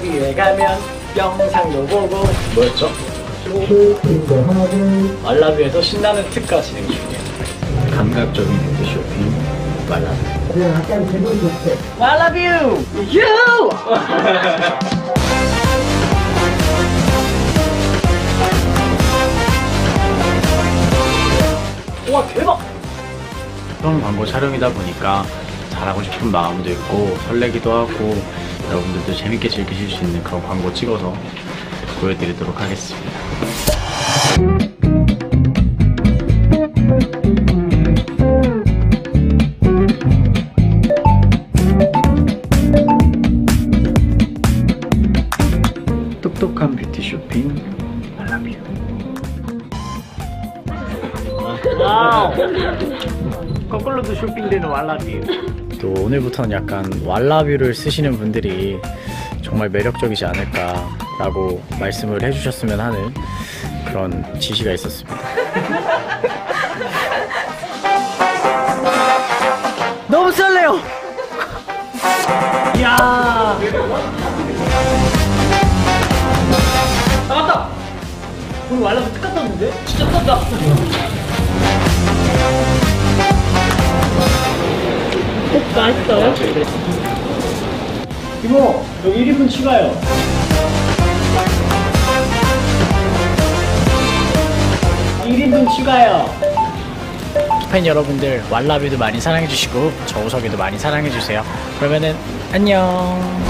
여기에 가면 영상도 보고. 뭐였죠? 왈라비에서 신나는 특가 진행 중이에요. 감각적인 뷰티 쇼핑 왈라비. 왈라뷰! 유! 와 대박! 처음 광고 촬영이다 보니까 잘하고 싶은 마음도 있고 설레기도 하고 여러분들도 재밌게 즐기실 수 있는 그런 광고 찍어서 보여드리도록 하겠습니다. 똑똑한 뷰티 쇼핑 왈라뷰. 와우! 거꾸로도 쇼핑되는 왈라뷰. 또 오늘부터는 약간 왈라뷰를 쓰시는 분들이 정말 매력적이지 않을까라고 말씀을 해주셨으면 하는 그런 지시가 있었습니다. 너무 설레요! 이야! 아 맞다! 오늘 왈라뷰 특가 떴는데? 진짜 떴다! 맛있어요? 이모, 여기 1인분 추가요. 팬 여러분들, 왈라뷰도 많이 사랑해주시고 저우석이도 많이 사랑해주세요. 그러면은 안녕.